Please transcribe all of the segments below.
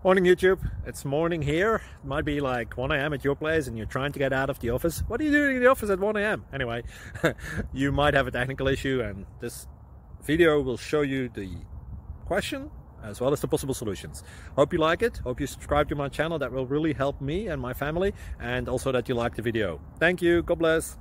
Morning YouTube, it's morning here. It might be like 1 a.m. at your place and you're trying to get out of the office. What are you doing in the office at 1 a.m? Anyway, you might have a technical issue and this video will show you the question as well as the possible solutions. Hope you like it, hope you subscribe to my channel. That will really help me and my family, and also that you like the video. Thank you, God bless.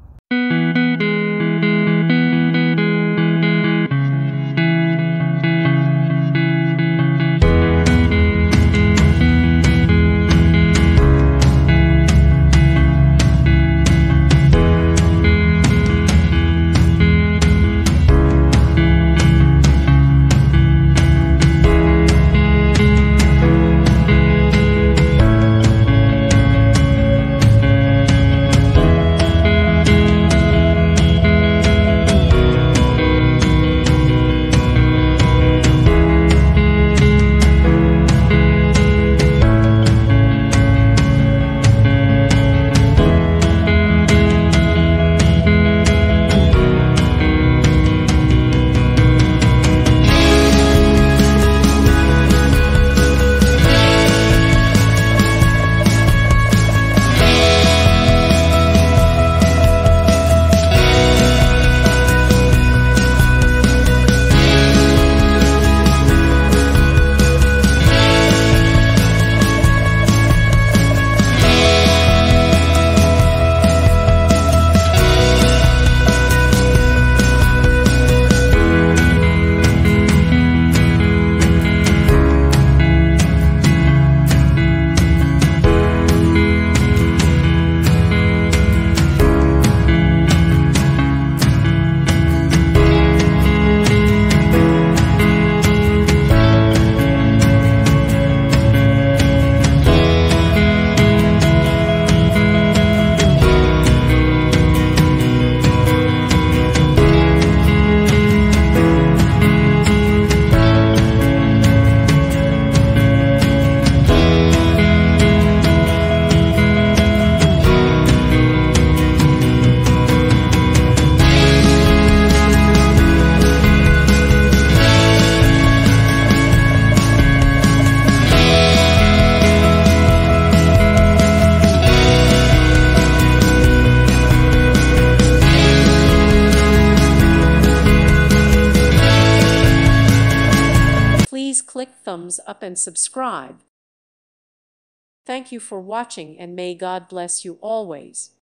Please click thumbs up and subscribe. Thank you for watching, and may God bless you always.